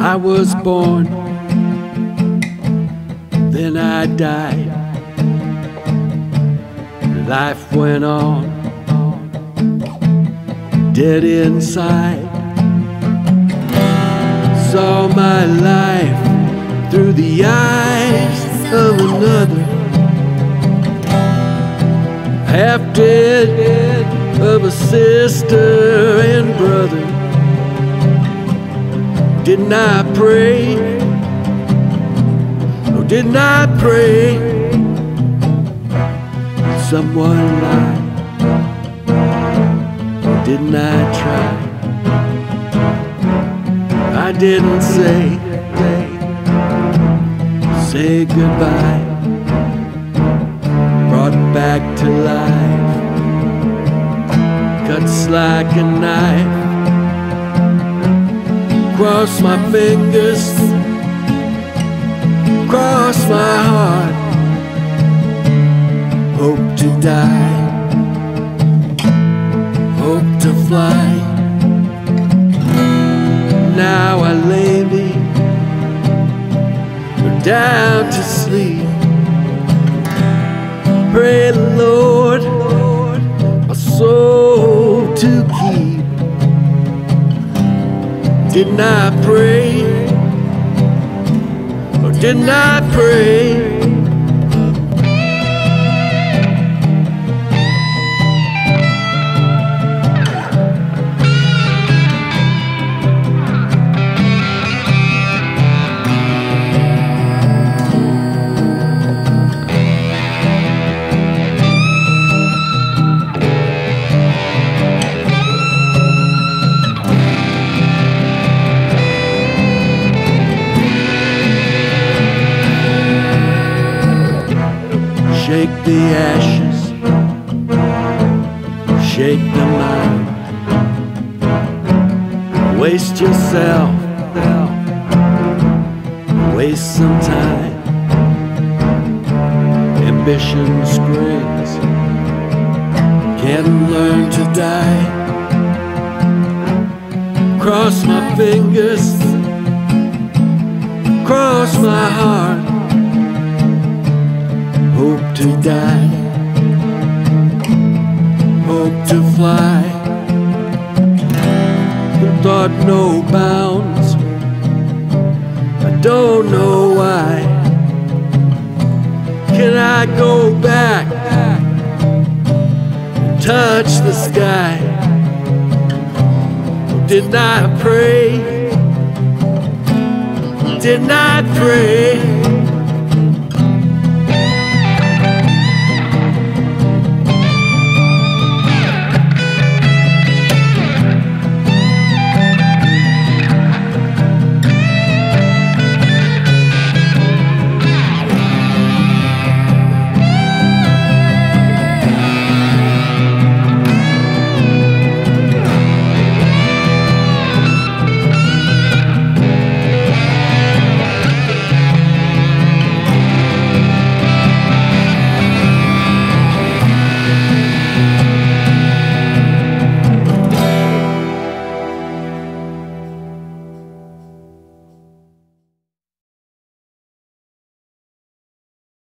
I was born, then I died. Life went on, dead inside. Saw my life through the eyes of another, half dead of a sister and brother. Didn't I pray? Oh, didn't I pray? Someone lied. Or didn't I try? I didn't say goodbye. Brought back to life, cuts like a knife. Cross my fingers, cross my heart. Hope to die, hope to fly. Now I lay me down to sleep. Pray the Lord my soul to keep. Didn't I pray? Or didn't I pray? Shake the ashes, shake the mind. Waste yourself, waste some time. Ambition springs, can't learn to die. Cross my fingers, cross my heart. Hope to die, hope to fly. The thought no bounds, I don't know why. Can I go back and touch the sky? Didn't I pray? Didn't I pray?